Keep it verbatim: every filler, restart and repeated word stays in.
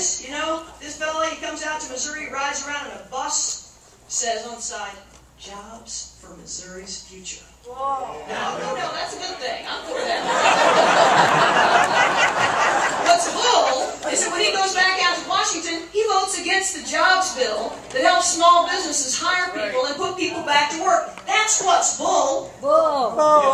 this, you know, this fella, he comes out to Missouri, rides around in a bus, says on the side, jobs for Missouri's future. Whoa. No, no, no, that's a good thing. I'm for that. What's bull is that when he goes back out to Washington, he votes against the jobs bill that helps small businesses hire people and put people back to work. That's what's bull. Bull. Bull.